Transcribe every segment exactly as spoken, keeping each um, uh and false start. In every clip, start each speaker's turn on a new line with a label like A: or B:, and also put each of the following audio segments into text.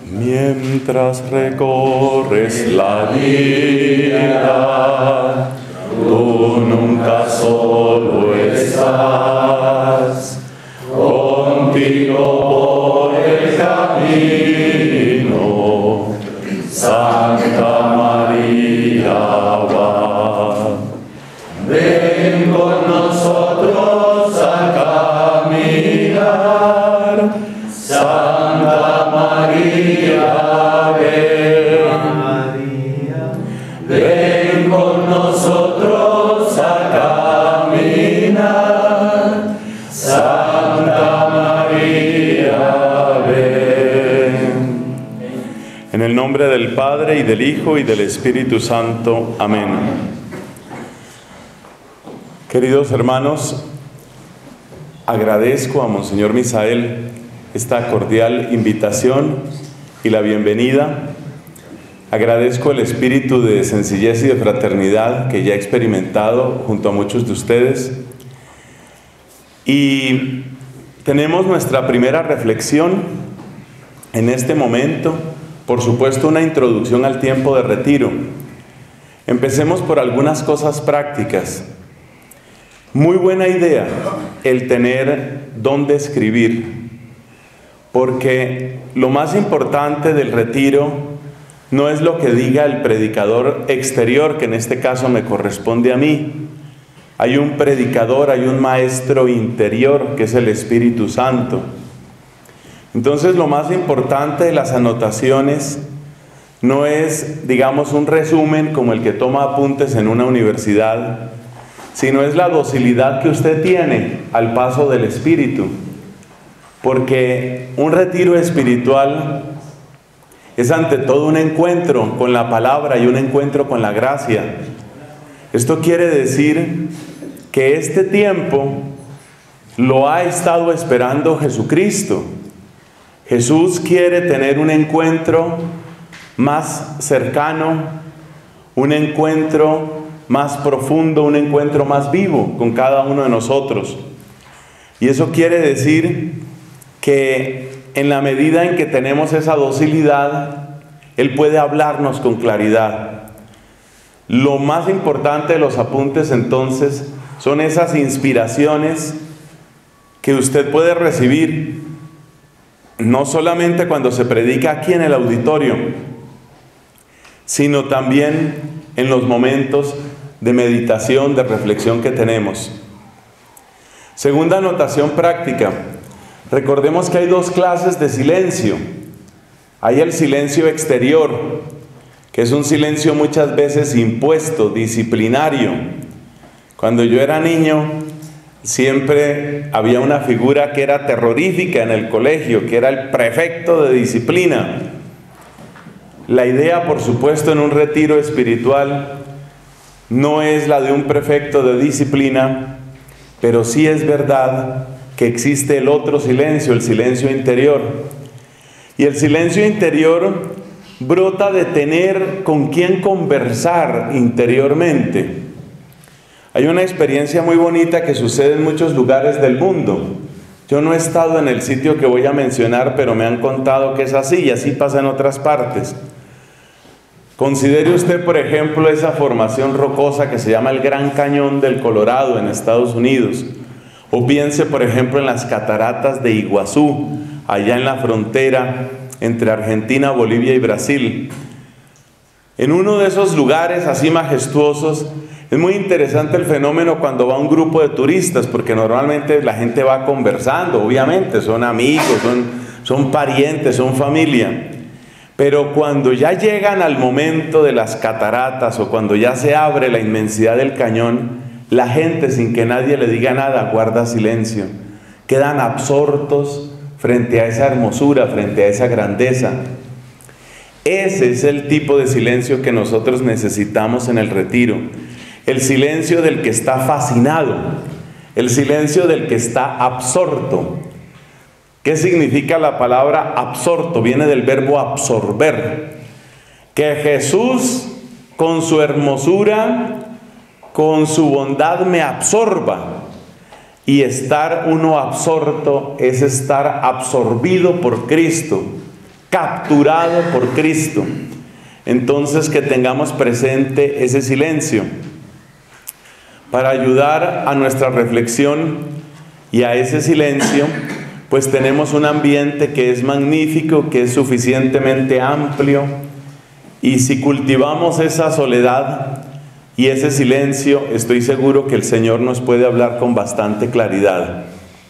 A: Mientras recorres la vida, tú nunca solo estás, contigo por el camino, Santa María va. Ven con nosotros a caminar, Santa María, ven. Ven con nosotros a caminar, Santa María, ven. En el nombre del Padre, y del Hijo, y del Espíritu Santo. Amén. Queridos hermanos, agradezco a Monseñor Misael esta cordial invitación y la bienvenida. Agradezco el espíritu de sencillez y de fraternidad que ya he experimentado junto a muchos de ustedes. Y tenemos nuestra primera reflexión en este momento, por supuesto una introducción al tiempo de retiro. Empecemos por algunas cosas prácticas. Muy buena idea el tener dónde escribir, porque lo más importante del retiro no es lo que diga el predicador exterior, que en este caso me corresponde a mí. Hay un predicador, hay un maestro interior, que es el Espíritu Santo. Entonces, lo más importante de las anotaciones no es, digamos, un resumen como el que toma apuntes en una universidad, sino es la docilidad que usted tiene al paso del Espíritu. Porque un retiro espiritual es ante todo un encuentro con la palabra y un encuentro con la gracia. Esto quiere decir que este tiempo lo ha estado esperando Jesucristo. Jesús quiere tener un encuentro más cercano, un encuentro más profundo, un encuentro más vivo con cada uno de nosotros. Y eso quiere decir que en la medida en que tenemos esa docilidad, Él puede hablarnos con claridad. Lo más importante de los apuntes entonces son esas inspiraciones que usted puede recibir, no solamente cuando se predica aquí en el auditorio, sino también en los momentos de meditación, de reflexión que tenemos. Segunda anotación práctica. Recordemos que hay dos clases de silencio. Hay el silencio exterior, que es un silencio muchas veces impuesto, disciplinario. Cuando yo era niño, siempre había una figura que era terrorífica en el colegio, que era el prefecto de disciplina. La idea, por supuesto, en un retiro espiritual no es la de un prefecto de disciplina, pero sí es verdad que existe el otro silencio, el silencio interior. Y el silencio interior brota de tener con quién conversar interiormente. Hay una experiencia muy bonita que sucede en muchos lugares del mundo. Yo no he estado en el sitio que voy a mencionar, pero me han contado que es así, y así pasa en otras partes. Considere usted, por ejemplo, esa formación rocosa que se llama el Gran Cañón del Colorado en Estados Unidos. O piense, por ejemplo, en las cataratas de Iguazú, allá en la frontera entre Argentina, Bolivia y Brasil. En uno de esos lugares así majestuosos, es muy interesante el fenómeno cuando va un grupo de turistas, porque normalmente la gente va conversando, obviamente, son amigos, son, son parientes, son familia. Pero cuando ya llegan al momento de las cataratas o cuando ya se abre la inmensidad del cañón, la gente, sin que nadie le diga nada, guarda silencio. Quedan absortos frente a esa hermosura, frente a esa grandeza. Ese es el tipo de silencio que nosotros necesitamos en el retiro. El silencio del que está fascinado, el silencio del que está absorto. ¿Qué significa la palabra absorto? Viene del verbo absorber. Que Jesús, con su hermosura, con su bondad, me absorba. Y estar uno absorto es estar absorbido por Cristo. capturado por Cristo. Entonces, que tengamos presente ese silencio para ayudar a nuestra reflexión y a ese silencio. Pues tenemos un ambiente que es magnífico, que es suficientemente amplio, y si cultivamos esa soledad y ese silencio, estoy seguro que el Señor nos puede hablar con bastante claridad.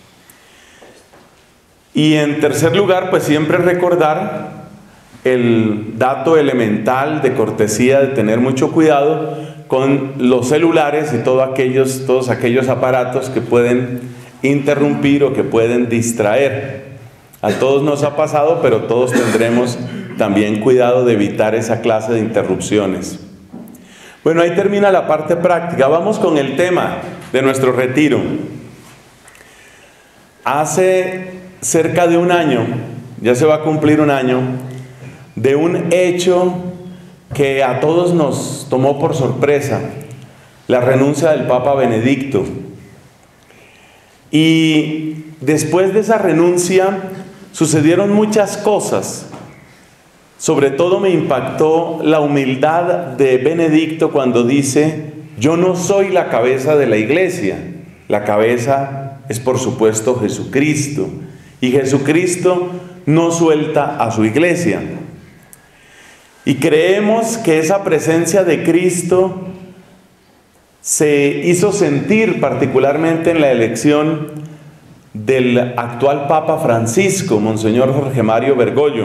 A: Y en tercer lugar, pues siempre recordar el dato elemental de cortesía de tener mucho cuidado con los celulares y todos aquellos, todos aquellos aparatos que pueden interrumpir o que pueden distraer. A todos nos ha pasado, pero todos tendremos también cuidado de evitar esa clase de interrupciones. Bueno, ahí termina la parte práctica. Vamos con el tema de nuestro retiro. Hace cerca de un año, ya se va a cumplir un año, de un hecho que a todos nos tomó por sorpresa: la renuncia del Papa Benedicto. Y después de esa renuncia sucedieron muchas cosas. Sobre todo me impactó la humildad de Benedicto cuando dice: yo no soy la cabeza de la iglesia, la cabeza es por supuesto Jesucristo, y Jesucristo no suelta a su iglesia. Y creemos que esa presencia de Cristo se hizo sentir particularmente en la elección del actual Papa Francisco, Monseñor Jorge Mario Bergoglio.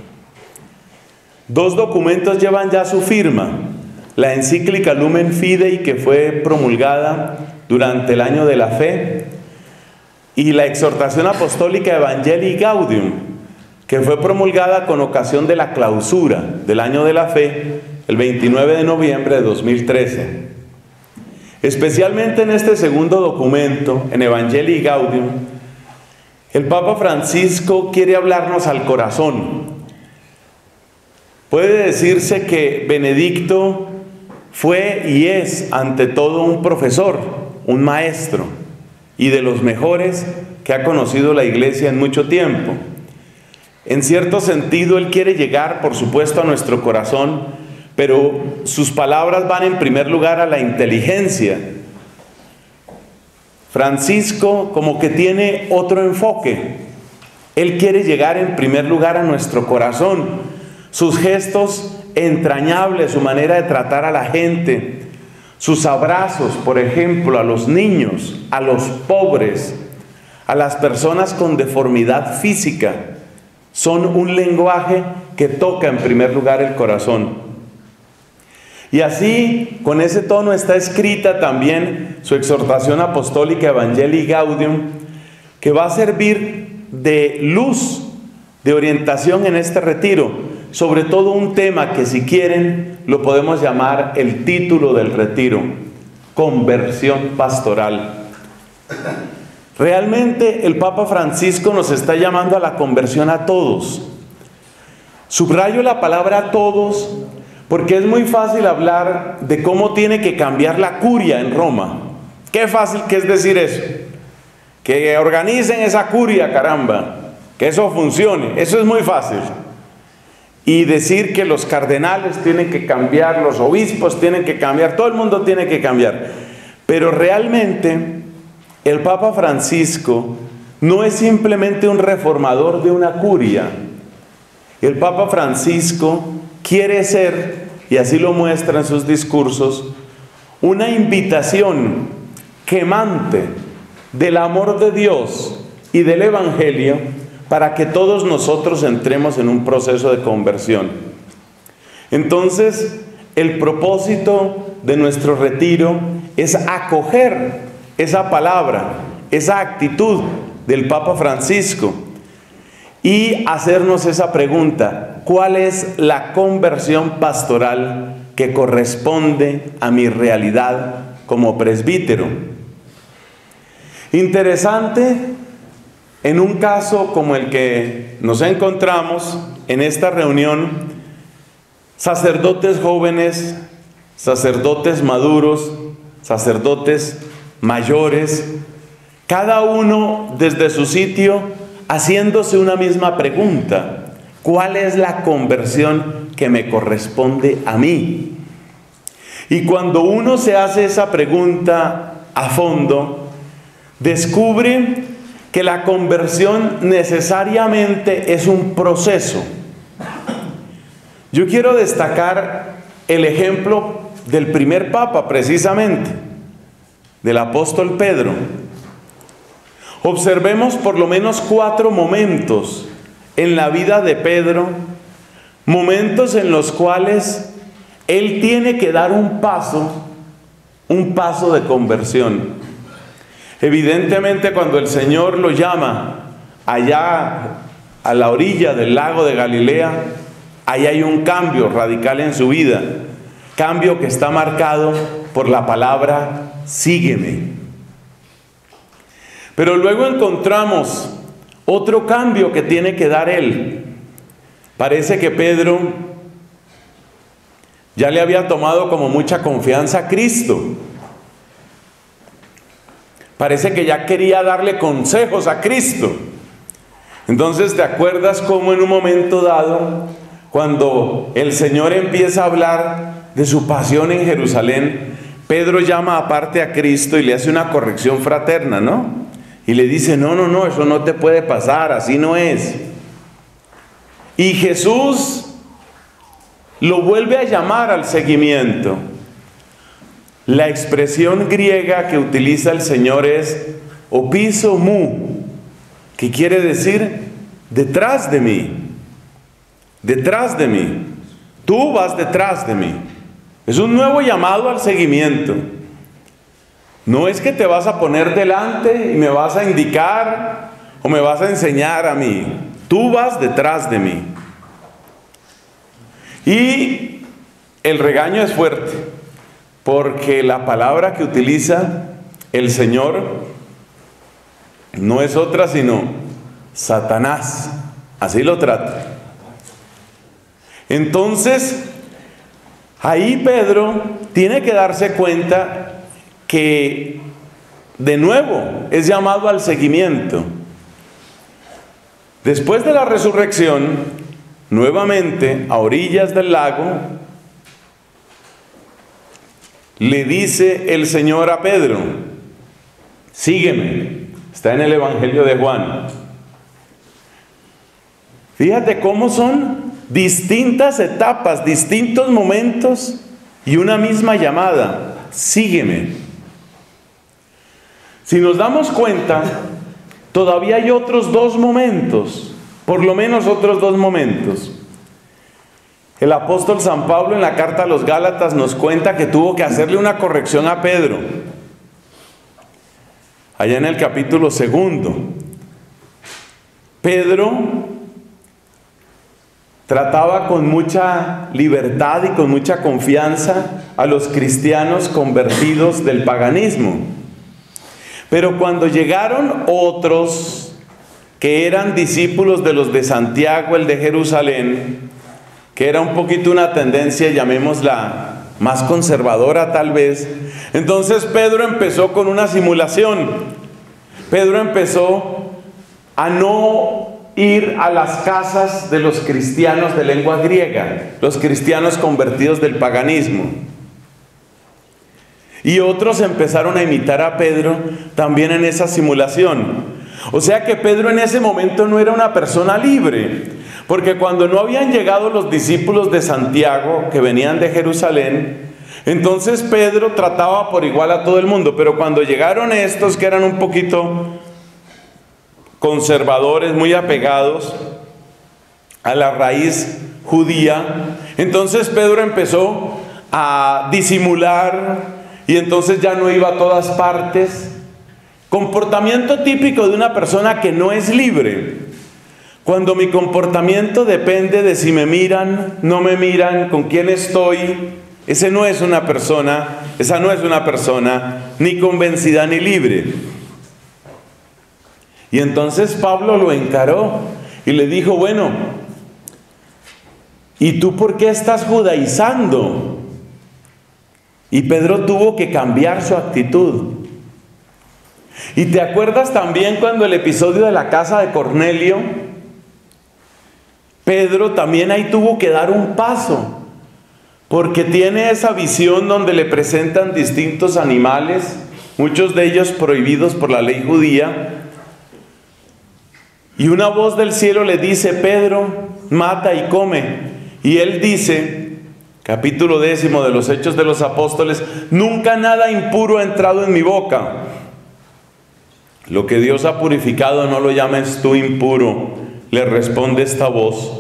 A: Dos documentos llevan ya su firma: la encíclica Lumen Fidei, que fue promulgada durante el año de la fe, y la exhortación apostólica Evangelii Gaudium, que fue promulgada con ocasión de la clausura del año de la fe, el veintinueve de noviembre de dos mil trece. Especialmente en este segundo documento, en Evangelii Gaudium, el Papa Francisco quiere hablarnos al corazón. Puede decirse que Benedicto fue y es ante todo un profesor, un maestro, y de los mejores que ha conocido la iglesia en mucho tiempo. En cierto sentido, él quiere llegar, por supuesto, a nuestro corazón, pero sus palabras van en primer lugar a la inteligencia. Francisco como que tiene otro enfoque. Él quiere llegar en primer lugar a nuestro corazón. Sus gestos entrañables, su manera de tratar a la gente, sus abrazos, por ejemplo, a los niños, a los pobres, a las personas con deformidad física, son un lenguaje que toca en primer lugar el corazón. Y así, con ese tono está escrita también su exhortación apostólica Evangelii Gaudium, que va a servir de luz, de orientación en este retiro, sobre todo un tema que, si quieren, lo podemos llamar el título del retiro: conversión pastoral. Realmente el Papa Francisco nos está llamando a la conversión a todos. Subrayo la palabra a todos porque es muy fácil hablar de cómo tiene que cambiar la curia en Roma. Qué fácil que es decir eso. Que organicen esa curia, caramba. Que eso funcione. Eso es muy fácil. Y decir que los cardenales tienen que cambiar, los obispos tienen que cambiar, todo el mundo tiene que cambiar. Pero realmente el Papa Francisco no es simplemente un reformador de una curia. El Papa Francisco quiere ser, y así lo muestra en sus discursos, una invitación quemante del amor de Dios y del Evangelio para que todos nosotros entremos en un proceso de conversión. Entonces, el propósito de nuestro retiro es acoger esa palabra, esa actitud del Papa Francisco y hacernos esa pregunta: ¿cuál es la conversión pastoral que corresponde a mi realidad como presbítero? Interesante, en un caso como el que nos encontramos en esta reunión, sacerdotes jóvenes, sacerdotes maduros, sacerdotes mayores, cada uno desde su sitio haciéndose una misma pregunta: ¿Cuál es la conversión que me corresponde a mí? Y cuando uno se hace esa pregunta a fondo, descubre que la conversión necesariamente es un proceso. Yo quiero destacar el ejemplo del primer papa, precisamente, del apóstol Pedro. Observemos por lo menos cuatro momentos en la vida de Pedro, momentos en los cuales él tiene que dar un paso, un paso de conversión. Evidentemente, cuando el Señor lo llama allá a la orilla del lago de Galilea, ahí hay un cambio radical en su vida, cambio que está marcado por la palabra sígueme. Pero luego encontramos otro cambio que tiene que dar él. Parece que Pedro ya le había tomado como mucha confianza a Cristo. Parece que ya quería darle consejos a Cristo. Entonces, ¿te acuerdas cómo en un momento dado, cuando el Señor empieza a hablar de su pasión en Jerusalén, Pedro llama aparte a Cristo y le hace una corrección fraterna, ¿no? Y le dice, no, no, no, eso no te puede pasar, así no es. Y Jesús lo vuelve a llamar al seguimiento. La expresión griega que utiliza el Señor es opiso mu, que quiere decir detrás de mí, detrás de mí, tú vas detrás de mí. Es un nuevo llamado al seguimiento. No es que te vas a poner delante y me vas a indicar o me vas a enseñar a mí. Tú vas detrás de mí. Y el regaño es fuerte, porque la palabra que utiliza el Señor no es otra sino Satanás. Así lo trata. Entonces, ahí Pedro tiene que darse cuenta que de nuevo es llamado al seguimiento. Después de la resurrección, nuevamente a orillas del lago, le dice el Señor a Pedro, sígueme. Está en el Evangelio de Juan. Fíjate cómo son distintas etapas, distintos momentos y una misma llamada, sígueme. Si nos damos cuenta, todavía hay otros dos momentos, por lo menos otros dos momentos. El apóstol San Pablo en la carta a los Gálatas nos cuenta que tuvo que hacerle una corrección a Pedro. Allá en el capítulo segundo. Pedro trataba con mucha libertad y con mucha confianza a los cristianos convertidos del paganismo. Pero cuando llegaron otros que eran discípulos de los de Santiago, el de Jerusalén, que era un poquito una tendencia, llamémosla más conservadora tal vez, entonces Pedro empezó con una simulación. Pedro empezó a no ir a las casas de los cristianos de lengua griega, los cristianos convertidos del paganismo. Y otros empezaron a imitar a Pedro también en esa simulación. O sea que Pedro en ese momento no era una persona libre, porque cuando no habían llegado los discípulos de Santiago, que venían de Jerusalén, entonces Pedro trataba por igual a todo el mundo. Pero cuando llegaron estos que eran un poquito conservadores, muy apegados a la raíz judía, entonces Pedro empezó a disimular y entonces ya no iba a todas partes. Comportamiento típico de una persona que no es libre. Cuando mi comportamiento depende de si me miran, no me miran, con quién estoy, ese no es una persona, esa no es una persona ni convencida ni libre. Y entonces Pablo lo encaró y le dijo, bueno, ¿y tú por qué estás judaizando? Y Pedro tuvo que cambiar su actitud. ¿Y te acuerdas también cuando el episodio de la casa de Cornelio? Pedro también ahí tuvo que dar un paso, porque tiene esa visión donde le presentan distintos animales, muchos de ellos prohibidos por la ley judía, y una voz del cielo le dice: Pedro, mata y come. Y él dice, capítulo décimo de los Hechos de los Apóstoles: nunca nada impuro ha entrado en mi boca. Lo que Dios ha purificado no lo llames tú impuro, le responde esta voz.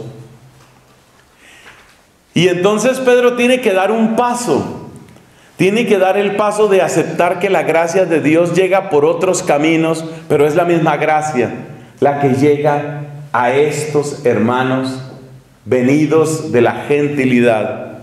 A: Y entonces Pedro tiene que dar un paso, tiene que dar el paso de aceptar que la gracia de Dios llega por otros caminos, pero es la misma gracia la que llega a estos hermanos venidos de la gentilidad.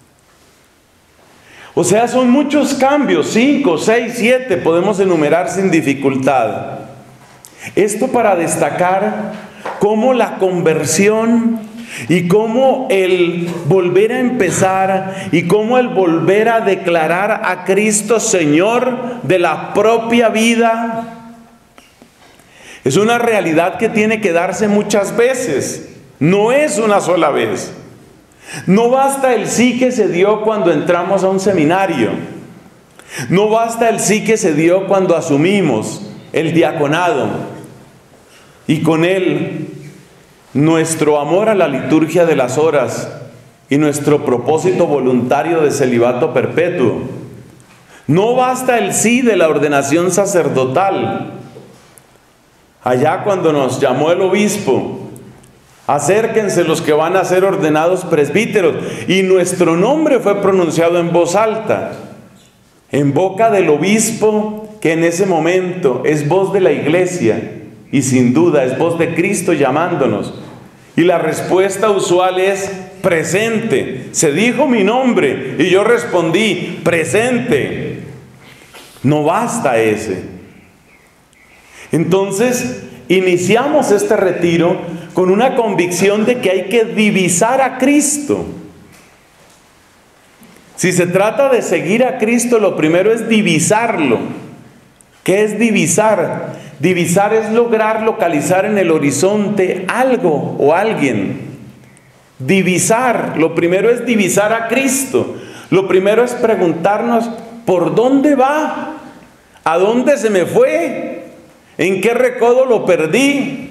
A: O sea, son muchos cambios, cinco, seis, siete, podemos enumerar sin dificultad. Esto para destacar cómo la conversión y cómo el volver a empezar y cómo el volver a declarar a Cristo Señor de la propia vida es una realidad que tiene que darse muchas veces, no es una sola vez. No basta el sí que se dio cuando entramos a un seminario. No basta el sí que se dio cuando asumimos el diaconado. Y con él, nuestro amor a la liturgia de las horas y nuestro propósito voluntario de celibato perpetuo. No basta el sí de la ordenación sacerdotal. Allá cuando nos llamó el obispo: acérquense los que van a ser ordenados presbíteros. Y nuestro nombre fue pronunciado en voz alta, en boca del obispo, que en ese momento es voz de la iglesia y sin duda es voz de Cristo llamándonos. Y la respuesta usual es: presente. Se dijo mi nombre y yo respondí: presente. No basta ese. Entonces, iniciamos este retiro con una convicción de que hay que divisar a Cristo. Si se trata de seguir a Cristo, lo primero es divisarlo. ¿Qué es divisar? Divisar es lograr localizar en el horizonte algo o alguien. Divisar, lo primero es divisar a Cristo. Lo primero es preguntarnos: ¿por dónde va? ¿A dónde se me fue? ¿En qué recodo lo perdí?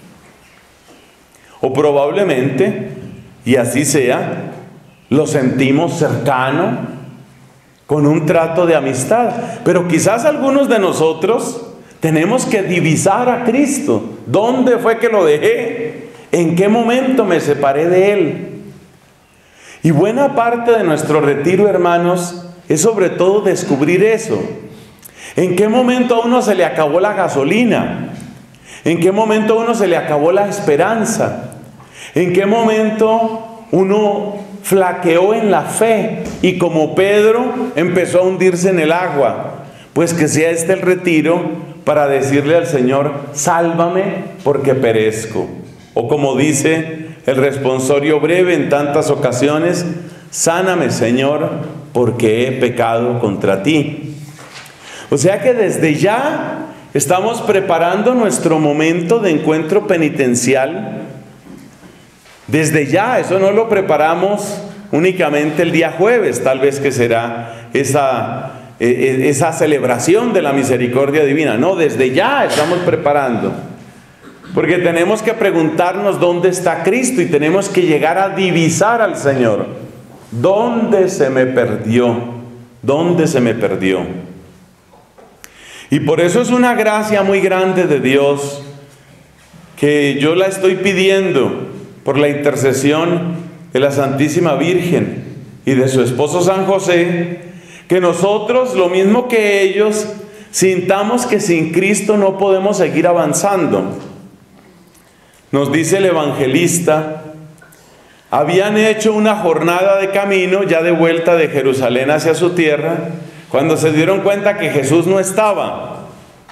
A: O probablemente, y así sea, lo sentimos cercano, con un trato de amistad. Pero quizás algunos de nosotros tenemos que divisar a Cristo. ¿Dónde fue que lo dejé? ¿En qué momento me separé de Él? Y buena parte de nuestro retiro, hermanos, es sobre todo descubrir eso. ¿En qué momento a uno se le acabó la gasolina? ¿En qué momento a uno se le acabó la esperanza? ¿En qué momento uno flaqueó en la fe y como Pedro empezó a hundirse en el agua? Pues que sea este el retiro para decirle al Señor: sálvame porque perezco. O como dice el responsorio breve en tantas ocasiones: sáname, Señor, porque he pecado contra ti. O sea que desde ya estamos preparando nuestro momento de encuentro penitencial. Desde ya, eso no lo preparamos únicamente el día jueves, tal vez que será esa, esa celebración de la misericordia divina. No, desde ya estamos preparando. Porque tenemos que preguntarnos dónde está Cristo y tenemos que llegar a divisar al Señor. ¿Dónde se me perdió? ¿Dónde se me perdió? Y por eso es una gracia muy grande de Dios que yo la estoy pidiendo por la intercesión de la Santísima Virgen y de su esposo San José, que nosotros, lo mismo que ellos, sintamos que sin Cristo no podemos seguir avanzando. Nos dice el evangelista: habían hecho una jornada de camino ya de vuelta de Jerusalén hacia su tierra, cuando se dieron cuenta que Jesús no estaba.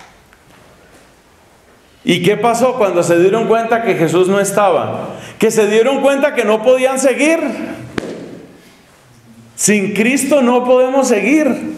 A: ¿Y qué pasó cuando se dieron cuenta que Jesús no estaba? Que se dieron cuenta que no podían seguir. Sin Cristo no podemos seguir.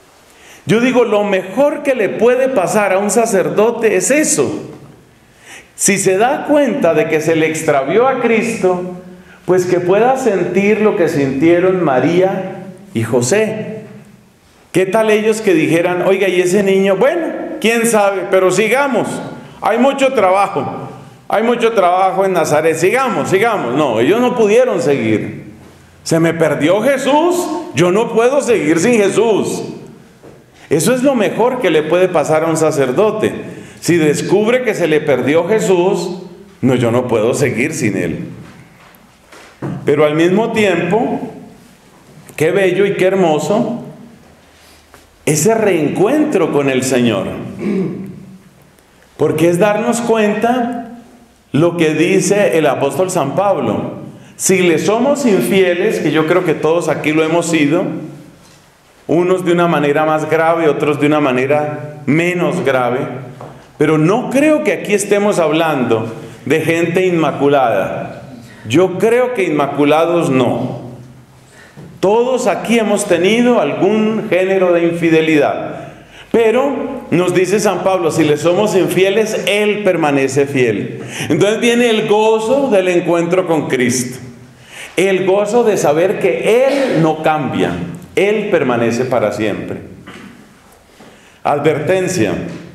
A: Yo digo, lo mejor que le puede pasar a un sacerdote es eso. Si se da cuenta de que se le extravió a Cristo, pues que pueda sentir lo que sintieron María y José. ¿Qué tal ellos que dijeran, oiga, y ese niño, bueno, quién sabe, pero sigamos, hay mucho trabajo, hay mucho trabajo en Nazaret, sigamos, sigamos? No, ellos no pudieron seguir. Se me perdió Jesús, yo no puedo seguir sin Jesús. Eso es lo mejor que le puede pasar a un sacerdote. Si descubre que se le perdió Jesús, no, yo no puedo seguir sin Él. Pero al mismo tiempo, qué bello y qué hermoso ese reencuentro con el Señor. Porque es darnos cuenta lo que dice el apóstol San Pablo. Si le somos infieles, que yo creo que todos aquí lo hemos sido, unos de una manera más grave, otros de una manera menos grave, pero no creo que aquí estemos hablando de gente inmaculada. Yo creo que inmaculados no. Todos aquí hemos tenido algún género de infidelidad. Pero nos dice San Pablo, si le somos infieles, Él permanece fiel. Entonces viene el gozo del encuentro con Cristo. El gozo de saber que Él no cambia. Él permanece para siempre. Advertencia.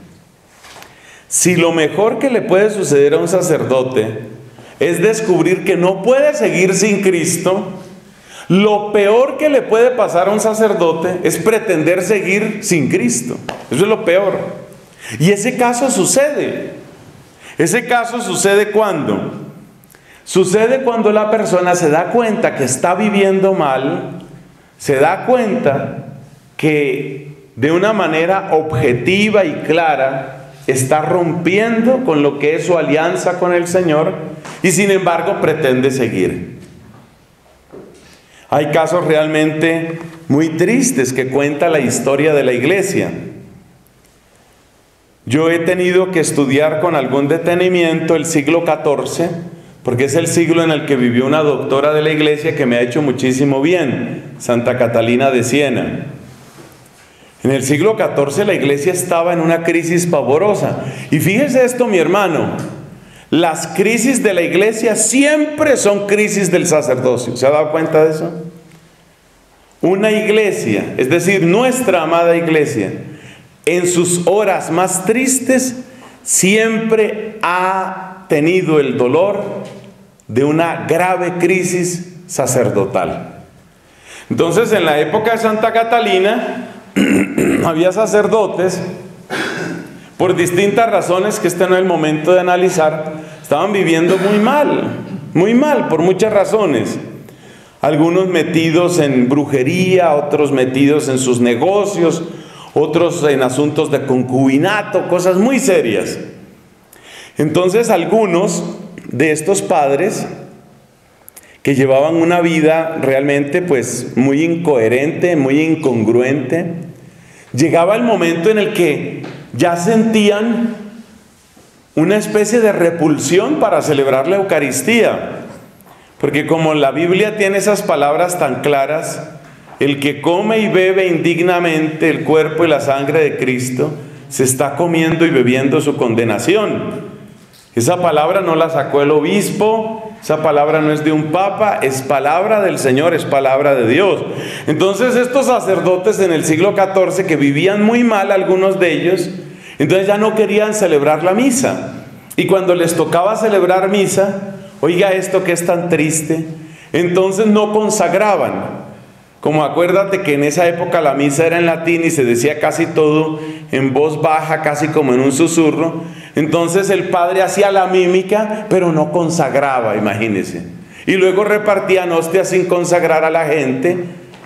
A: Si lo mejor que le puede suceder a un sacerdote es descubrir que no puede seguir sin Cristo, lo peor que le puede pasar a un sacerdote es pretender seguir sin Cristo. Eso es lo peor. Y ese caso sucede. Ese caso sucede ¿cuándo? Sucede cuando la persona se da cuenta que está viviendo mal, se da cuenta que de una manera objetiva y clara está rompiendo con lo que es su alianza con el Señor y sin embargo pretende seguir. Hay casos realmente muy tristes que cuenta la historia de la iglesia. Yo he tenido que estudiar con algún detenimiento el siglo catorce, porque es el siglo en el que vivió una doctora de la iglesia que me ha hecho muchísimo bien, Santa Catalina de Siena. En el siglo catorce la iglesia estaba en una crisis pavorosa. Y fíjese esto, mi hermano, las crisis de la iglesia siempre son crisis del sacerdocio. ¿Se ha dado cuenta de eso? Una iglesia, es decir, nuestra amada iglesia, en sus horas más tristes, siempre ha tenido el dolor de una grave crisis sacerdotal. Entonces, en la época de Santa Catalina, había sacerdotes, por distintas razones que este no es el momento de analizar, estaban viviendo muy mal, muy mal, por muchas razones. Algunos metidos en brujería, otros metidos en sus negocios, otros en asuntos de concubinato, cosas muy serias. Entonces algunos de estos padres que llevaban una vida realmente pues muy incoherente, muy incongruente, llegaba el momento en el que ya sentían una especie de repulsión para celebrar la Eucaristía, porque como la Biblia tiene esas palabras tan claras, el que come y bebe indignamente el cuerpo y la sangre de Cristo, se está comiendo y bebiendo su condenación. Esa palabra no la sacó el obispo, esa palabra no es de un papa, es palabra del Señor, es palabra de Dios. Entonces estos sacerdotes en el siglo catorce, que vivían muy mal algunos de ellos, entonces ya no querían celebrar la misa. Y cuando les tocaba celebrar misa, oiga esto que es tan triste, entonces no consagraban. Como acuérdate que en esa época la misa era en latín y se decía casi todo en voz baja, casi como en un susurro. Entonces el padre hacía la mímica, pero no consagraba, imagínense. Y luego repartían hostias sin consagrar a la gente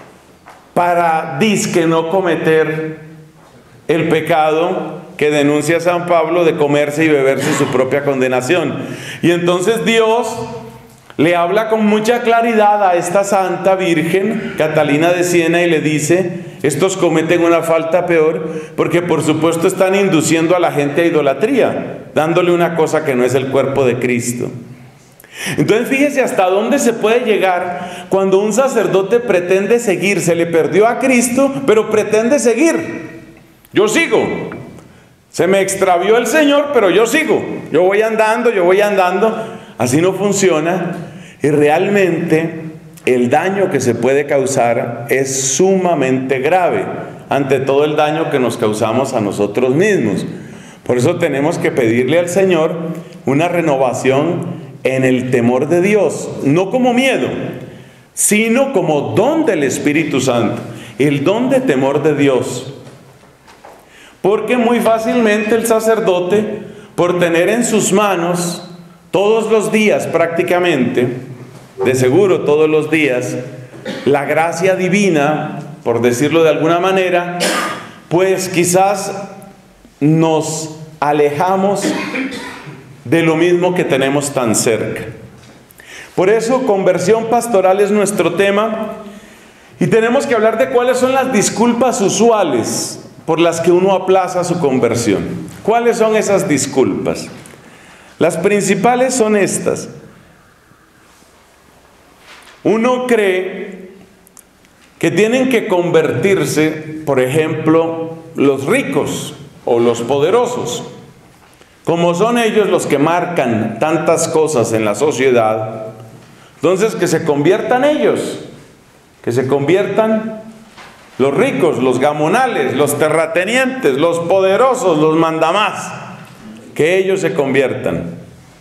A: para disque no cometer el pecado que denuncia San Pablo de comerse y beberse su propia condenación. Y entonces Dios le habla con mucha claridad a esta santa virgen, Catalina de Siena, y le dice, estos cometen una falta peor, porque por supuesto están induciendo a la gente a idolatría, dándole una cosa que no es el cuerpo de Cristo. Entonces fíjese hasta dónde se puede llegar cuando un sacerdote pretende seguir, se le perdió a Cristo, pero pretende seguir. Yo sigo. Se me extravió el Señor, pero yo sigo. Yo voy andando, yo voy andando. Así no funciona. Y realmente el daño que se puede causar es sumamente grave. Ante todo el daño que nos causamos a nosotros mismos. Por eso tenemos que pedirle al Señor una renovación en el temor de Dios. No como miedo, sino como don del Espíritu Santo. El don de temor de Dios. Porque muy fácilmente el sacerdote, por tener en sus manos todos los días prácticamente, de seguro todos los días, la gracia divina, por decirlo de alguna manera, pues quizás nos alejamos de lo mismo que tenemos tan cerca. Por eso, conversión pastoral es nuestro tema, y tenemos que hablar de cuáles son las disculpas usuales por las que uno aplaza su conversión. ¿Cuáles son esas disculpas? Las principales son estas. Uno cree que tienen que convertirse, por ejemplo, los ricos o los poderosos. Como son ellos los que marcan tantas cosas en la sociedad, entonces que se conviertan ellos, que se conviertan los ricos, los gamonales, los terratenientes, los poderosos, los mandamás, que ellos se conviertan.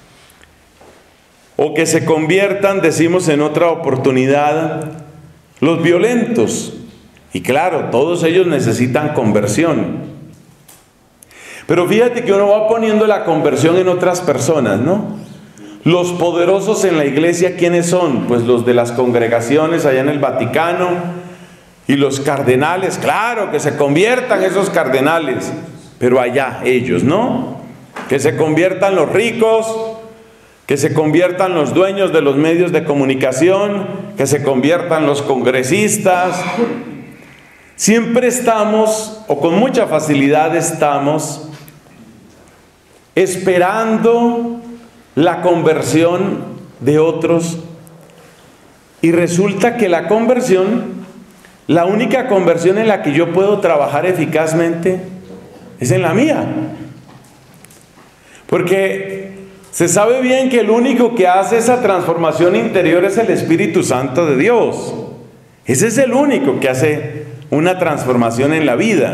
A: O que se conviertan, decimos en otra oportunidad, los violentos. Y claro, todos ellos necesitan conversión. Pero fíjate que uno va poniendo la conversión en otras personas, ¿no? Los poderosos en la iglesia, ¿quiénes son? Pues los de las congregaciones allá en el Vaticano y los cardenales. Claro, que se conviertan esos cardenales, pero allá ellos, ¿no? Que se conviertan los ricos, que se conviertan los dueños de los medios de comunicación, que se conviertan los congresistas. Siempre estamos, o con mucha facilidad estamos, esperando la conversión de otros, y resulta que la conversión, la única conversión en la que yo puedo trabajar eficazmente es en la mía. Porque se sabe bien que el único que hace esa transformación interior es el Espíritu Santo de Dios. Ese es el único que hace una transformación en la vida.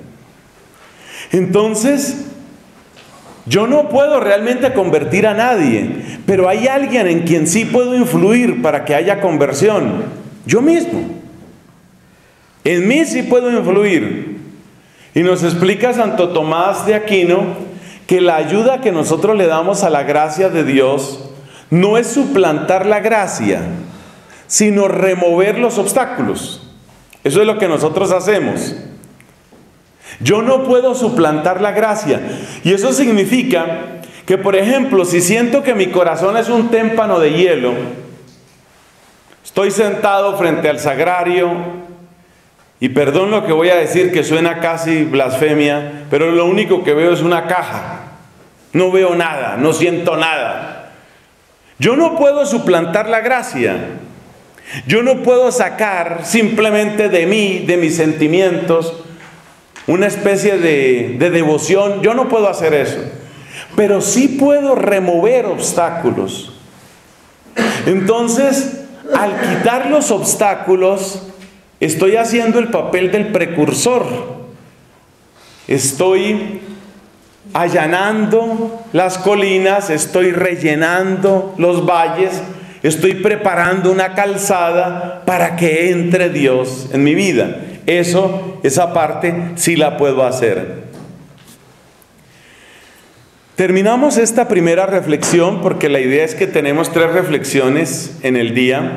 A: Entonces, yo no puedo realmente convertir a nadie, pero hay alguien en quien sí puedo influir para que haya conversión. Yo mismo. En mí sí puedo influir. Y nos explica Santo Tomás de Aquino que la ayuda que nosotros le damos a la gracia de Dios no es suplantar la gracia, sino remover los obstáculos. Eso es lo que nosotros hacemos. Yo no puedo suplantar la gracia. Y eso significa que, por ejemplo, si siento que mi corazón es un témpano de hielo, estoy sentado frente al sagrario, y perdón lo que voy a decir, que suena casi blasfemia, pero lo único que veo es una caja. No veo nada, no siento nada. Yo no puedo suplantar la gracia. Yo no puedo sacar simplemente de mí, de mis sentimientos, una especie de, de devoción. Yo no puedo hacer eso. Pero sí puedo remover obstáculos. Entonces, al quitar los obstáculos, estoy haciendo el papel del precursor. Estoy allanando las colinas, estoy rellenando los valles, estoy preparando una calzada para que entre Dios en mi vida. Eso, esa parte sí la puedo hacer. Terminamos esta primera reflexión porque la idea es que tenemos tres reflexiones en el día.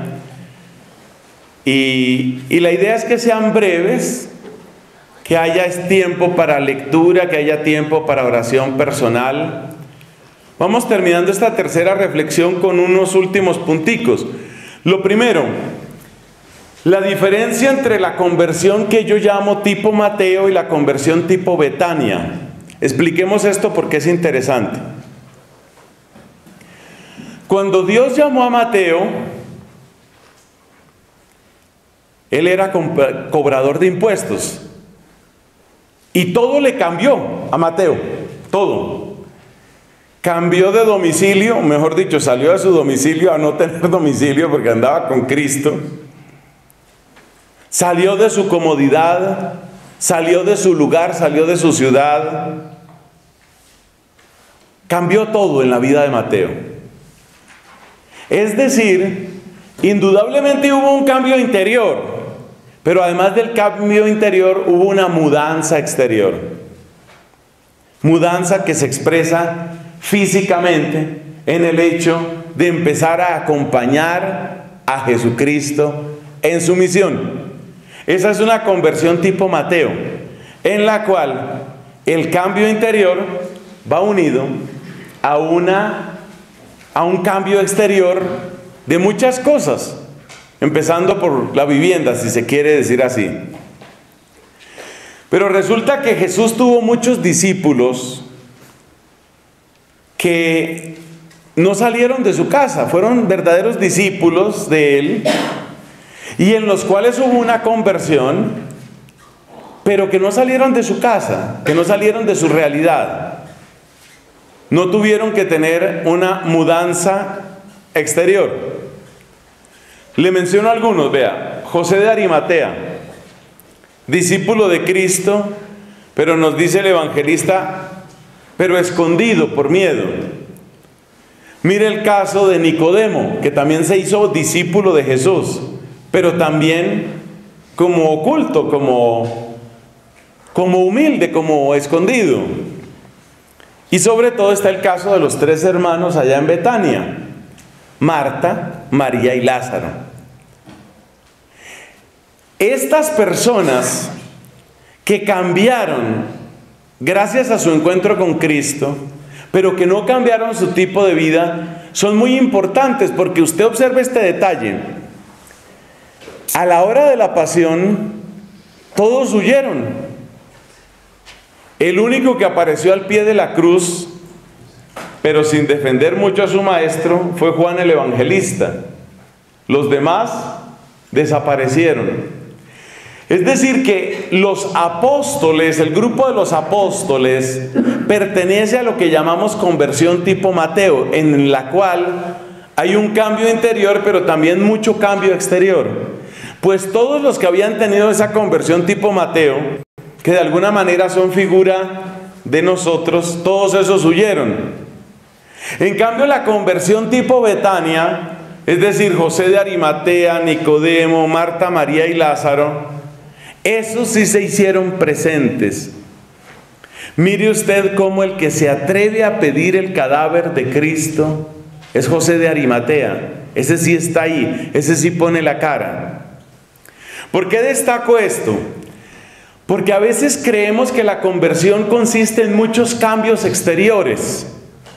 A: Y, y la idea es que sean breves, que haya tiempo para lectura, que haya tiempo para oración personal. Vamos terminando esta tercera reflexión con unos últimos punticos. Lo primero, la diferencia entre la conversión que yo llamo tipo Mateo y la conversión tipo Betania. Expliquemos esto porque es interesante. Cuando Dios llamó a Mateo, él era cobrador de impuestos. Y todo le cambió a Mateo, todo. cambió de domicilio, mejor dicho, salió de su domicilio a no tener domicilio porque andaba con Cristo. Salió de su comodidad, salió de su lugar, salió de su ciudad. Cambió todo en la vida de Mateo. Es decir, indudablemente hubo un cambio interior, pero además del cambio interior hubo una mudanza exterior. Mudanza que se expresa físicamente en el hecho de empezar a acompañar a Jesucristo en su misión. Esa es una conversión tipo Mateo, en la cual el cambio interior va unido a, una, a un cambio exterior de muchas cosas, empezando por la vivienda, si se quiere decir así. Pero resulta que Jesús tuvo muchos discípulos que no salieron de su casa, fueron verdaderos discípulos de Él, y en los cuales hubo una conversión, pero que no salieron de su casa, que no salieron de su realidad. No tuvieron que tener una mudanza exterior. Le menciono algunos, vea, José de Arimatea, discípulo de Cristo, pero nos dice el evangelista, pero escondido por miedo. Mire el caso de Nicodemo, que también se hizo discípulo de Jesús, pero también como oculto, como, como humilde, como escondido. Y sobre todo está el caso de los tres hermanos allá en Betania, Marta, María y Lázaro. Estas personas que cambiaron gracias a su encuentro con Cristo, pero que no cambiaron su tipo de vida, son muy importantes porque usted observe este detalle. A la hora de la pasión, todos huyeron. El único que apareció al pie de la cruz, pero sin defender mucho a su maestro, fue Juan el Evangelista. Los demás desaparecieron. Es decir que los apóstoles, el grupo de los apóstoles, pertenece a lo que llamamos conversión tipo Mateo, en la cual hay un cambio interior, pero también mucho cambio exterior. Pues todos los que habían tenido esa conversión tipo Mateo, que de alguna manera son figura de nosotros, todos esos huyeron. En cambio, la conversión tipo Betania, es decir, José de Arimatea, Nicodemo, Marta, María y Lázaro, esos sí se hicieron presentes. Mire usted cómo el que se atreve a pedir el cadáver de Cristo es José de Arimatea. Ese sí está ahí, ese sí pone la cara. ¿Por qué destaco esto? Porque a veces creemos que la conversión consiste en muchos cambios exteriores.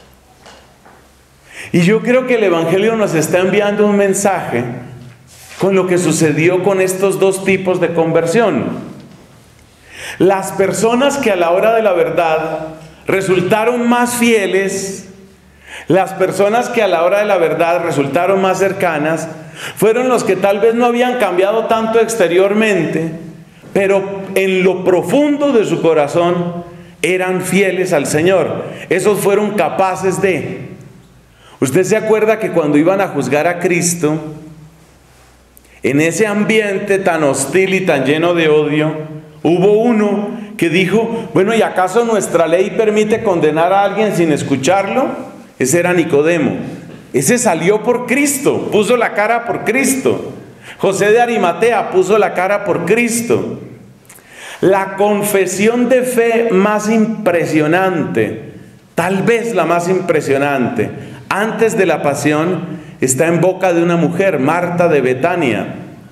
A: Y yo creo que el Evangelio nos está enviando un mensaje con lo que sucedió con estos dos tipos de conversión. Las personas que a la hora de la verdad resultaron más fieles, las personas que a la hora de la verdad resultaron más cercanas, fueron los que tal vez no habían cambiado tanto exteriormente, pero en lo profundo de su corazón eran fieles al Señor. Esos fueron capaces de... Usted se acuerda que cuando iban a juzgar a Cristo, en ese ambiente tan hostil y tan lleno de odio, hubo uno que dijo, bueno, ¿y acaso nuestra ley permite condenar a alguien sin escucharlo? Ese era Nicodemo. Ese salió por Cristo, puso la cara por Cristo. José de Arimatea puso la cara por Cristo. La confesión de fe más impresionante, tal vez la más impresionante, antes de la pasión, está en boca de una mujer, Marta de Betania.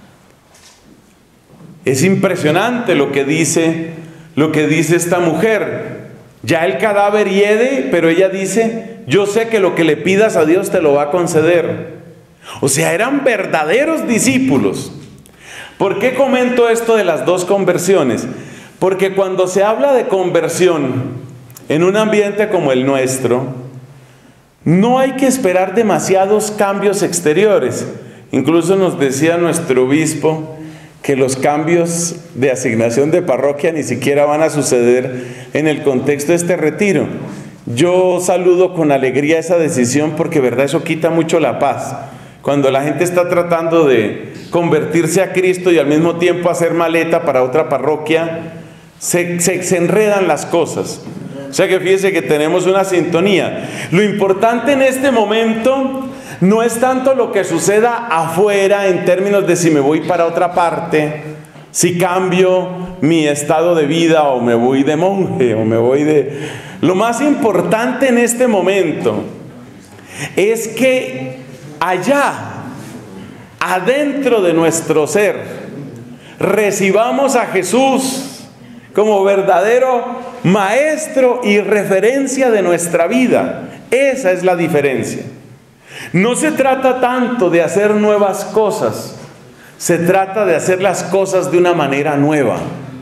A: Es impresionante lo que dice, lo que dice esta mujer. Ya el cadáver hiede, pero ella dice, yo sé que lo que le pidas a Dios te lo va a conceder. O sea, eran verdaderos discípulos. ¿Por qué comento esto de las dos conversiones? Porque cuando se habla de conversión en un ambiente como el nuestro, no hay que esperar demasiados cambios exteriores. Incluso nos decía nuestro obispo que los cambios de asignación de parroquia ni siquiera van a suceder en el contexto de este retiro. Yo saludo con alegría esa decisión porque, verdad, eso quita mucho la paz. Cuando la gente está tratando de convertirse a Cristo y al mismo tiempo hacer maleta para otra parroquia, se, se, se enredan las cosas. O sea que fíjese que tenemos una sintonía. Lo importante en este momento no es tanto lo que suceda afuera en términos de si me voy para otra parte, si cambio mi estado de vida o me voy de monje o me voy de... Lo más importante en este momento es que allá, adentro de nuestro ser, recibamos a Jesús como verdadero maestro y referencia de nuestra vida. Esa es la diferencia. No se trata tanto de hacer nuevas cosas, se trata de hacer las cosas de una manera nueva.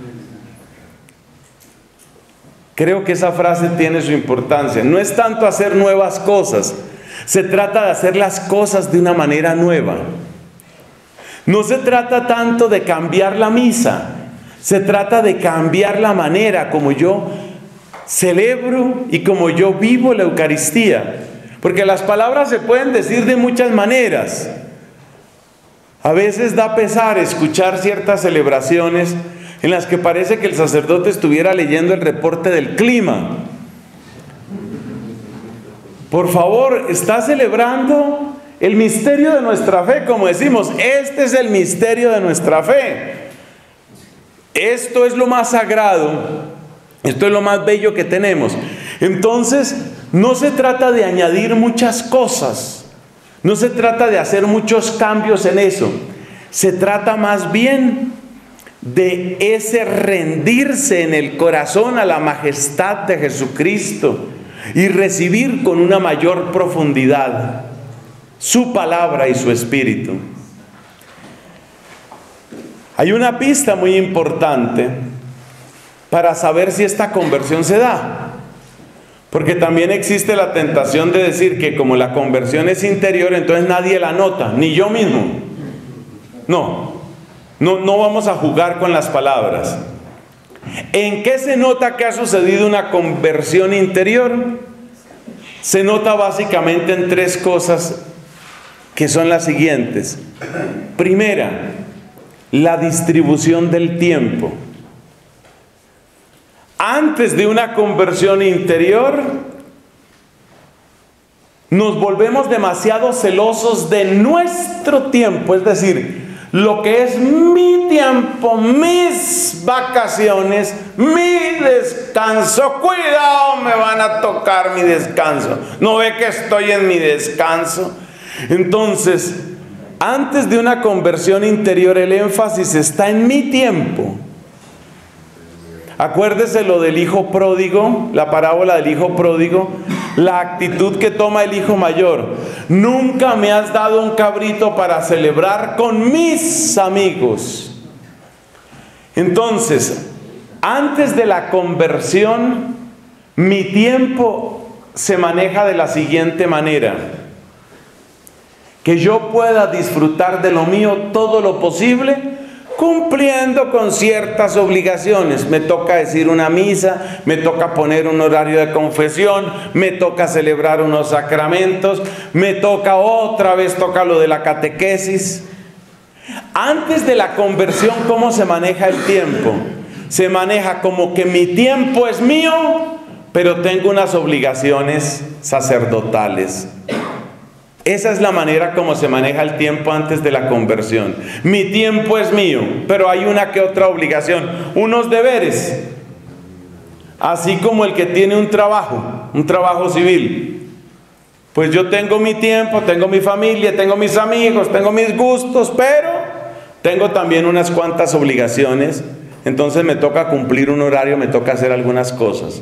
A: Creo que esa frase tiene su importancia. No es tanto hacer nuevas cosas, se trata de hacer las cosas de una manera nueva. No se trata tanto de cambiar la misa, se trata de cambiar la manera como yo celebro y como yo vivo la Eucaristía. Porque las palabras se pueden decir de muchas maneras. A veces da pesar escuchar ciertas celebraciones en las que parece que el sacerdote estuviera leyendo el reporte del clima. Por favor, está celebrando el misterio de nuestra fe, como decimos, este es el misterio de nuestra fe. Esto es lo más sagrado, esto es lo más bello que tenemos. Entonces, no se trata de añadir muchas cosas, no se trata de hacer muchos cambios en eso, se trata más bien de ese rendirse en el corazón a la majestad de Jesucristo y recibir con una mayor profundidad su palabra y su espíritu. Hay una pista muy importante para saber si esta conversión se da, porque también existe la tentación de decir que como la conversión es interior, entonces nadie la nota, ni yo mismo. No. No, no vamos a jugar con las palabras. ¿En qué se nota que ha sucedido una conversión interior? Se nota básicamente en tres cosas que son las siguientes. Primera, la distribución del tiempo. Antes de una conversión interior, nos volvemos demasiado celosos de nuestro tiempo, es decir, lo que es mi tiempo, mis vacaciones, mi descanso. Cuidado, me van a tocar mi descanso. ¿No ve que estoy en mi descanso? Entonces, antes de una conversión interior, el énfasis está en mi tiempo. Acuérdese lo del hijo pródigo, la parábola del hijo pródigo, la actitud que toma el hijo mayor. Nunca me has dado un cabrito para celebrar con mis amigos. Entonces, antes de la conversión, mi tiempo se maneja de la siguiente manera: que yo pueda disfrutar de lo mío todo lo posible, cumpliendo con ciertas obligaciones. Me toca decir una misa, me toca poner un horario de confesión, me toca celebrar unos sacramentos, me toca otra vez, toca lo de la catequesis. Antes de la conversión, ¿cómo se maneja el tiempo? Se maneja como que mi tiempo es mío, pero tengo unas obligaciones sacerdotales. Esa es la manera como se maneja el tiempo antes de la conversión. Mi tiempo es mío, pero hay una que otra obligación, unos deberes. Así como el que tiene un trabajo, un trabajo civil. Pues yo tengo mi tiempo, tengo mi familia, tengo mis amigos, tengo mis gustos, pero tengo también unas cuantas obligaciones. Entonces me toca cumplir un horario, me toca hacer algunas cosas.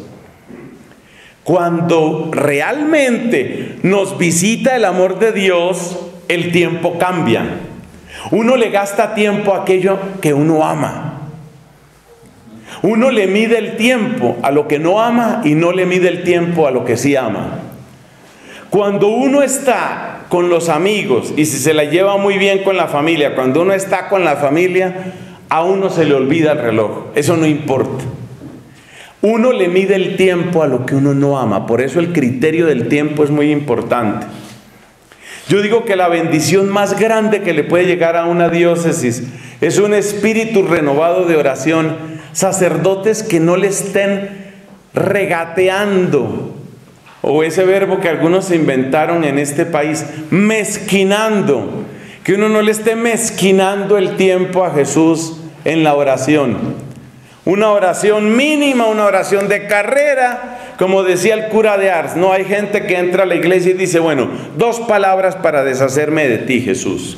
A: Cuando realmente nos visita el amor de Dios, el tiempo cambia. Uno le gasta tiempo a aquello que uno ama. Uno le mide el tiempo a lo que no ama y no le mide el tiempo a lo que sí ama. Cuando uno está con los amigos y si se la lleva muy bien con la familia, cuando uno está con la familia, a uno se le olvida el reloj. Eso no importa. Uno le mide el tiempo a lo que uno no ama. Por eso el criterio del tiempo es muy importante. Yo digo que la bendición más grande que le puede llegar a una diócesis es un espíritu renovado de oración, sacerdotes que no le estén regateando, o ese verbo que algunos se inventaron en este país, mezquinando, que uno no le esté mezquinando el tiempo a Jesús en la oración. Una oración mínima, una oración de carrera, como decía el cura de Ars. No hay gente que entra a la iglesia y dice, bueno, dos palabras para deshacerme de ti, Jesús.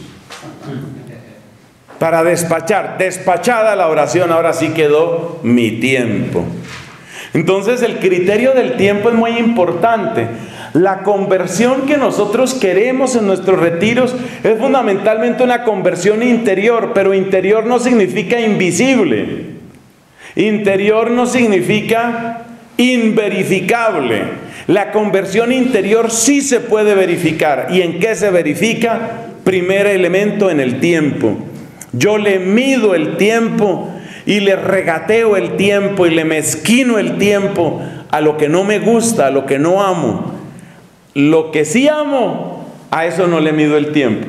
A: Para despachar, despachada la oración, ahora sí quedó mi tiempo. Entonces el criterio del tiempo es muy importante. La conversión que nosotros queremos en nuestros retiros es fundamentalmente una conversión interior, pero interior no significa invisible. Interior no significa inverificable. La conversión interior sí se puede verificar. ¿Y en qué se verifica? Primer elemento, en el tiempo. Yo le mido el tiempo y le regateo el tiempo y le mezquino el tiempo a lo que no me gusta, a lo que no amo. Lo que sí amo, a eso no le mido el tiempo.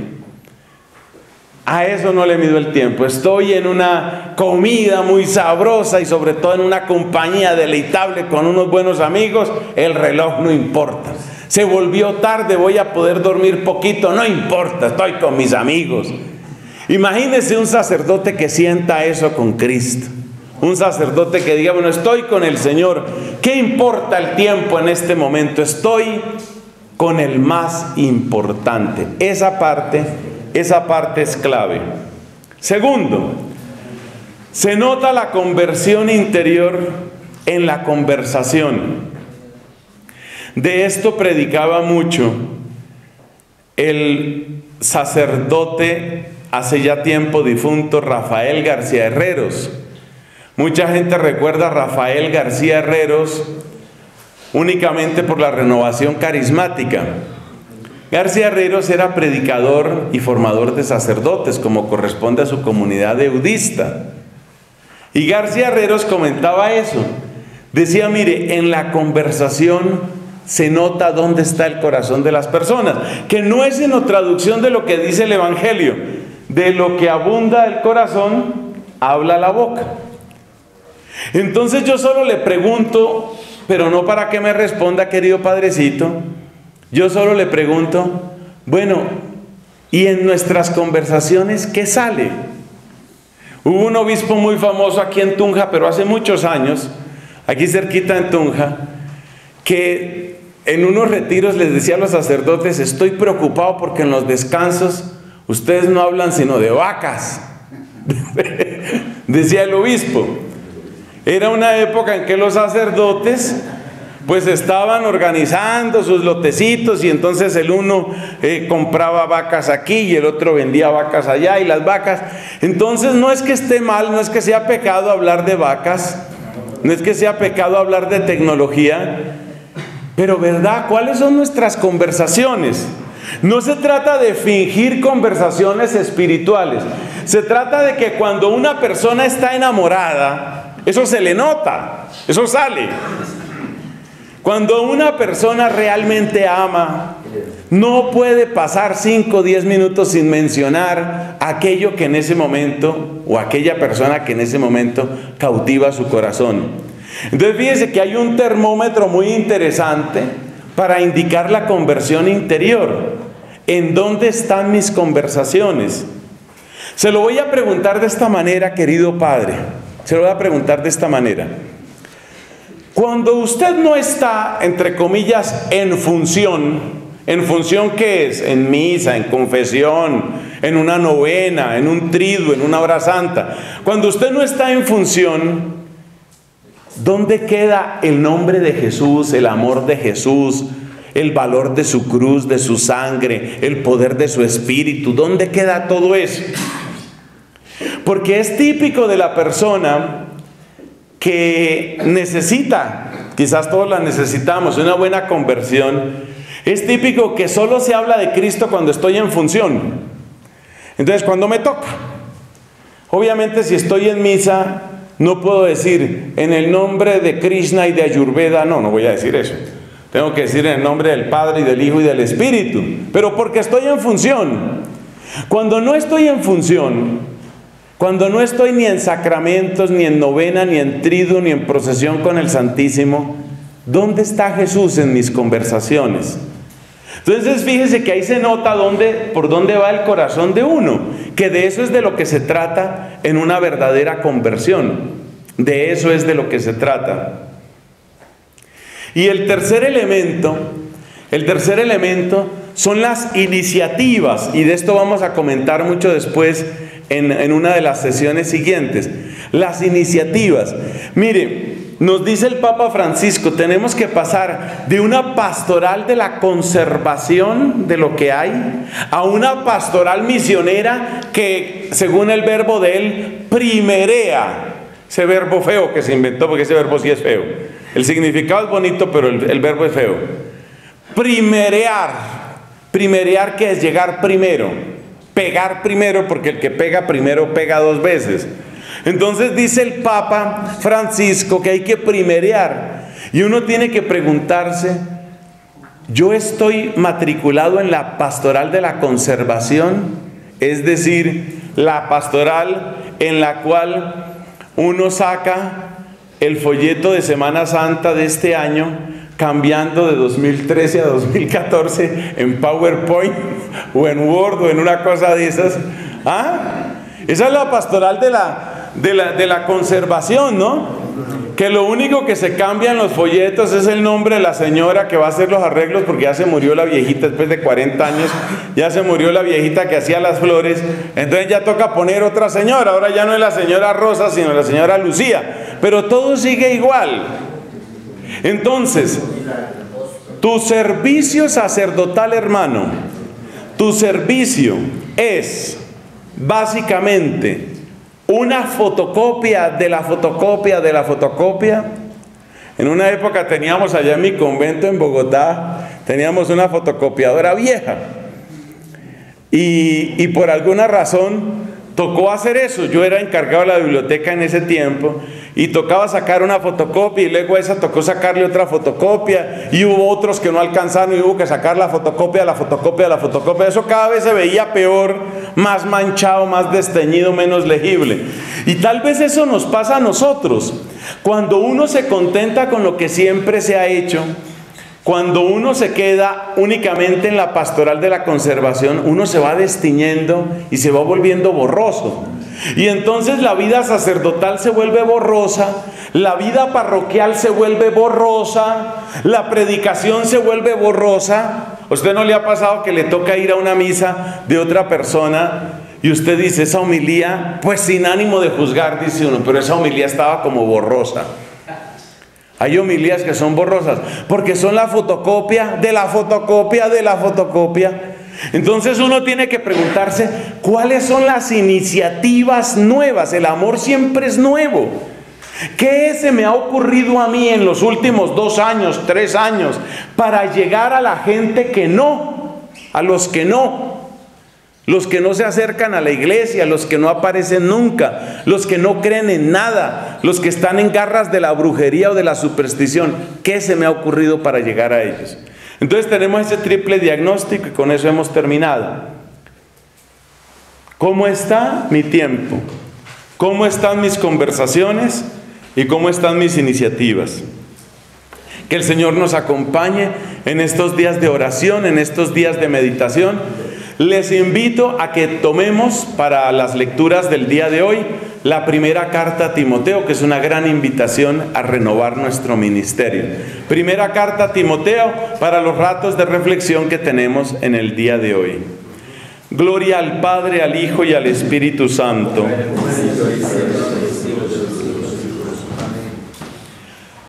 A: A eso no le mido el tiempo. Estoy en una comida muy sabrosa y sobre todo en una compañía deleitable con unos buenos amigos, el reloj no importa. Se volvió tarde, voy a poder dormir poquito, no importa, estoy con mis amigos. Imagínese un sacerdote que sienta eso con Cristo. Un sacerdote que diga, bueno, estoy con el Señor. ¿Qué importa el tiempo en este momento? Estoy con el más importante. Esa parte, esa parte es clave. Segundo, se nota la conversión interior en la conversación. De esto predicaba mucho el sacerdote hace ya tiempo difunto Rafael García Herreros. Mucha gente recuerda a Rafael García Herreros únicamente por la renovación carismática. García Herreros era predicador y formador de sacerdotes, como corresponde a su comunidad eudista. Y García Herreros comentaba eso. Decía, mire, en la conversación se nota dónde está el corazón de las personas, que no es sino traducción de lo que dice el Evangelio: de lo que abunda el corazón, habla la boca. Entonces yo solo le pregunto, pero no para que me responda, querido padrecito, yo solo le pregunto, bueno, ¿y en nuestras conversaciones qué sale? Hubo un obispo muy famoso aquí en Tunja, pero hace muchos años, aquí cerquita en Tunja, que en unos retiros les decía a los sacerdotes, estoy preocupado porque en los descansos ustedes no hablan sino de vacas. Decía el obispo. Era una época en que los sacerdotes pues estaban organizando sus lotecitos, y entonces el uno eh, compraba vacas aquí y el otro vendía vacas allá, y las vacas. Entonces no es que esté mal, no es que sea pecado hablar de vacas, no es que sea pecado hablar de tecnología, pero ¿verdad? ¿Cuáles son nuestras conversaciones? No se trata de fingir conversaciones espirituales. Se trata de que cuando una persona está enamorada, eso se le nota, eso sale. Cuando una persona realmente ama, no puede pasar cinco o diez minutos sin mencionar aquello que en ese momento, o aquella persona que en ese momento cautiva su corazón. Entonces fíjense que hay un termómetro muy interesante para indicar la conversión interior. ¿En dónde están mis conversaciones? Se lo voy a preguntar de esta manera, querido padre. Se lo voy a preguntar de esta manera. Cuando usted no está, entre comillas, en función, ¿en función qué es? En misa, en confesión, en una novena, en un triduo, en una hora santa. Cuando usted no está en función, ¿dónde queda el nombre de Jesús, el amor de Jesús, el valor de su cruz, de su sangre, el poder de su espíritu? ¿Dónde queda todo eso? Porque es típico de la persona que necesita, quizás todos la necesitamos, una buena conversión. Es típico que solo se habla de Cristo cuando estoy en función. Entonces, cuando me toca, obviamente si estoy en misa, No puedo decir en el nombre de Krishna y de Ayurveda, no, no voy a decir eso. Tengo que decir en el nombre del Padre y del Hijo y del Espíritu, pero porque estoy en función. Cuando no estoy en función, cuando no estoy ni en sacramentos, ni en novena, ni en triduo, ni en procesión con el Santísimo, ¿dónde está Jesús en mis conversaciones? Entonces fíjese que ahí se nota dónde, por dónde va el corazón de uno, que de eso es de lo que se trata en una verdadera conversión. De eso es de lo que se trata. Y el tercer elemento, el tercer elemento son las iniciativas, y de esto vamos a comentar mucho después en, en una de las sesiones siguientes. Las iniciativas. Mire, nos dice el Papa Francisco, tenemos que pasar de una pastoral de la conservación de lo que hay a una pastoral misionera que, según el verbo de él, primerea. Ese verbo feo que se inventó, porque ese verbo sí es feo. El significado es bonito, pero el, el verbo es feo. Primerear. Primerear, que es llegar primero. Pegar primero, porque el que pega primero pega dos veces. Entonces dice el Papa Francisco que hay que primerear. Y uno tiene que preguntarse, ¿yo estoy matriculado en la pastoral de la conservación? Es decir, la pastoral en la cual uno saca el folleto de Semana Santa de este año, cambiando de dos mil trece a dos mil catorce en PowerPoint o en Word o en una cosa de esas. ¿Ah? Esa es la pastoral de la... De la, de la conservación, ¿no? Que lo único que se cambia en los folletos es el nombre de la señora que va a hacer los arreglos, porque ya se murió la viejita después de cuarenta años, ya se murió la viejita que hacía las flores, entonces ya toca poner otra señora, ahora ya no es la señora Rosa, sino la señora Lucía, pero todo sigue igual. Entonces, tu servicio sacerdotal, hermano, tu servicio es básicamente una fotocopia de la fotocopia de la fotocopia. En una época teníamos allá en mi convento en Bogotá, teníamos una fotocopiadora vieja. Y, y por alguna razón tocó hacer eso. Yo era encargado de la biblioteca en ese tiempo y tocaba sacar una fotocopia y luego a esa tocó sacarle otra fotocopia y hubo otros que no alcanzaron y hubo que sacar la fotocopia, la fotocopia, la fotocopia. Eso cada vez se veía peor, más manchado, más desteñido, menos legible. Y tal vez eso nos pasa a nosotros. Cuando uno se contenta con lo que siempre se ha hecho, cuando uno se queda únicamente en la pastoral de la conservación, uno se va destiñendo y se va volviendo borroso. Y entonces la vida sacerdotal se vuelve borrosa, la vida parroquial se vuelve borrosa, la predicación se vuelve borrosa. ¿A usted no le ha pasado que le toca ir a una misa de otra persona y usted dice, esa homilía, pues sin ánimo de juzgar, dice uno, pero esa homilía estaba como borrosa? Hay homilías que son borrosas porque son la fotocopia de la fotocopia de la fotocopia. Entonces uno tiene que preguntarse cuáles son las iniciativas nuevas. El amor siempre es nuevo. ¿Qué se me ha ocurrido a mí en los últimos dos años, tres años para llegar a la gente que no, a los que no? Los que no se acercan a la iglesia, los que no aparecen nunca, los que no creen en nada, los que están en garras de la brujería o de la superstición. ¿Qué se me ha ocurrido para llegar a ellos? Entonces tenemos ese triple diagnóstico y con eso hemos terminado. ¿Cómo está mi tiempo? ¿Cómo están mis conversaciones? ¿Y cómo están mis iniciativas? Que el Señor nos acompañe en estos días de oración, en estos días de meditación. Les invito a que tomemos para las lecturas del día de hoy la primera carta a Timoteo, que es una gran invitación a renovar nuestro ministerio. Primera carta a Timoteo para los ratos de reflexión que tenemos en el día de hoy. Gloria al Padre, al Hijo y al Espíritu Santo.